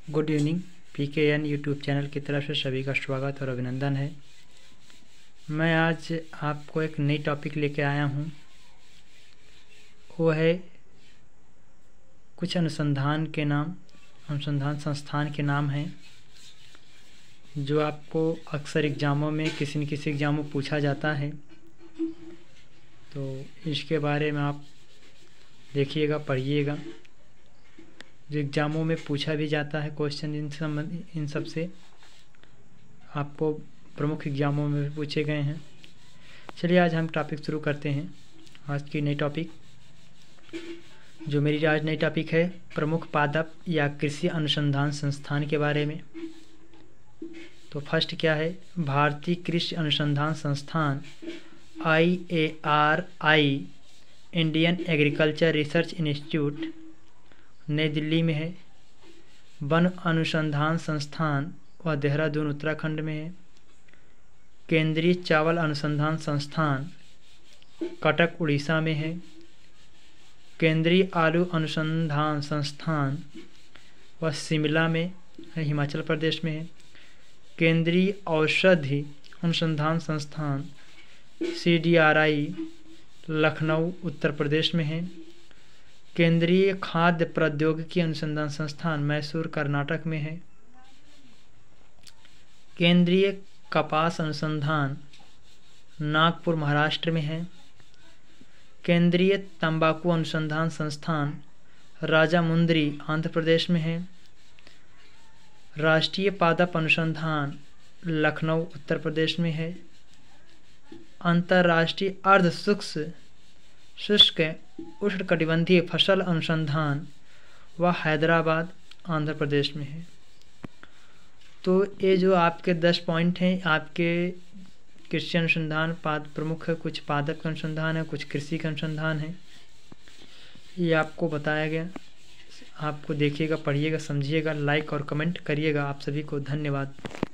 Good evening. PKN YouTube channel की तरफ से सभी का स्वागत और अभिनंदन है। मैं आज आपको एक नई टॉपिक लेके आया हूँ। वो है कुछ अनुसंधान संस्थान के नाम हैं जो आपको अक्सर एग्ज़ामों में किसी न किसी एग्ज़ाम में पूछा जाता है। तो इसके बारे में आप देखिएगा, पढ़िएगा। जो एग्ज़ामों में पूछा भी जाता है क्वेश्चन इन सब से आपको प्रमुख एग्ज़ामों में भी पूछे गए हैं। चलिए आज हम टॉपिक शुरू करते हैं। आज की नई टॉपिक जो मेरी आज नई टॉपिक है प्रमुख पादप या कृषि अनुसंधान संस्थान के बारे में। तो फर्स्ट क्या है, भारतीय कृषि अनुसंधान संस्थान IARI Indian agriculture research institute New Delhi में है। वन अनुसंधान संस्थान व देहरादून उत्तराखंड में है। केंद्रीय चावल अनुसंधान संस्थान कटक उड़ीसा में है। केंद्रीय आलू अनुसंधान संस्थान व शिमला में है, हिमाचल प्रदेश में है। केंद्रीय औषधि अनुसंधान संस्थान CDRI लखनऊ उत्तर प्रदेश में है। केंद्रीय खाद्य प्रौद्योगिकी अनुसंधान संस्थान मैसूर कर्नाटक में है। केंद्रीय कपास अनुसंधान नागपुर महाराष्ट्र में है। केंद्रीय तंबाकू अनुसंधान संस्थान राजामुंद्री आंध्र प्रदेश में है। राष्ट्रीय पादप अनुसंधान लखनऊ उत्तर प्रदेश में है। अंतर्राष्ट्रीय अर्ध शुष्क उष्णकटिबंधीय फसल अनुसंधान व हैदराबाद आंध्र प्रदेश में है। तो ये जो आपके 10 पॉइंट हैं आपके कृषि अनुसंधान प्रमुख है। कुछ पादप का अनुसंधान है, कुछ कृषि का अनुसंधान है, ये आपको बताया गया। आपको देखिएगा, पढ़िएगा, समझिएगा, लाइक और कमेंट करिएगा। आप सभी को धन्यवाद।